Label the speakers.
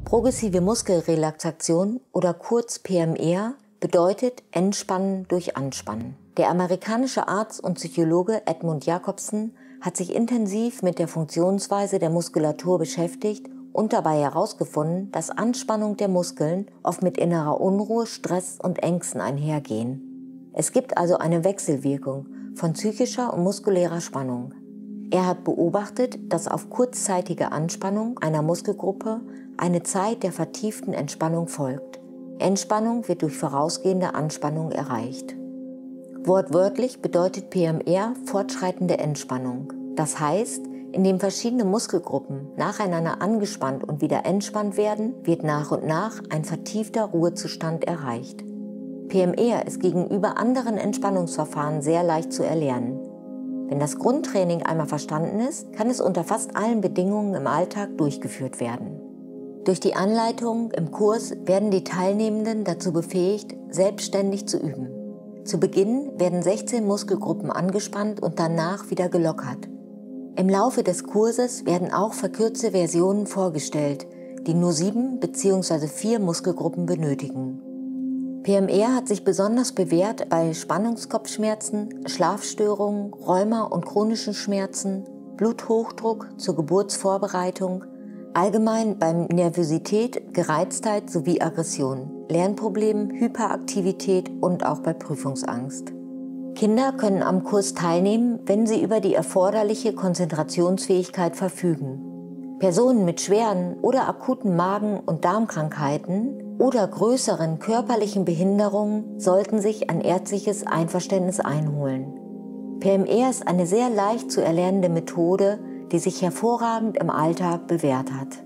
Speaker 1: Progressive Muskelrelaxation oder kurz PMR bedeutet Entspannen durch Anspannen. Der amerikanische Arzt und Psychologe Edmund Jacobson hat sich intensiv mit der Funktionsweise der Muskulatur beschäftigt und dabei herausgefunden, dass Anspannung der Muskeln oft mit innerer Unruhe, Stress und Ängsten einhergehen. Es gibt also eine Wechselwirkung von psychischer und muskulärer Spannung. Er hat beobachtet, dass auf kurzzeitige Anspannung einer Muskelgruppe eine Zeit der vertieften Entspannung folgt. Entspannung wird durch vorausgehende Anspannung erreicht. Wortwörtlich bedeutet PMR fortschreitende Entspannung. Das heißt, indem verschiedene Muskelgruppen nacheinander angespannt und wieder entspannt werden, wird nach und nach ein vertiefter Ruhezustand erreicht. PMR ist gegenüber anderen Entspannungsverfahren sehr leicht zu erlernen. Wenn das Grundtraining einmal verstanden ist, kann es unter fast allen Bedingungen im Alltag durchgeführt werden. Durch die Anleitungen im Kurs werden die Teilnehmenden dazu befähigt, selbstständig zu üben. Zu Beginn werden 16 Muskelgruppen angespannt und danach wieder gelockert. Im Laufe des Kurses werden auch verkürzte Versionen vorgestellt, die nur 7 bzw. 4 Muskelgruppen benötigen. PMR hat sich besonders bewährt bei Spannungskopfschmerzen, Schlafstörungen, Rheuma und chronischen Schmerzen, Bluthochdruck zur Geburtsvorbereitung, allgemein bei Nervosität, Gereiztheit sowie Aggression, Lernproblemen, Hyperaktivität und auch bei Prüfungsangst. Kinder können am Kurs teilnehmen, wenn sie über die erforderliche Konzentrationsfähigkeit verfügen. Personen mit schweren oder akuten Magen- und Darmkrankheiten oder größeren körperlichen Behinderungen sollten sich ein ärztliches Einverständnis einholen. PMR ist eine sehr leicht zu erlernende Methode, die sich hervorragend im Alltag bewährt hat.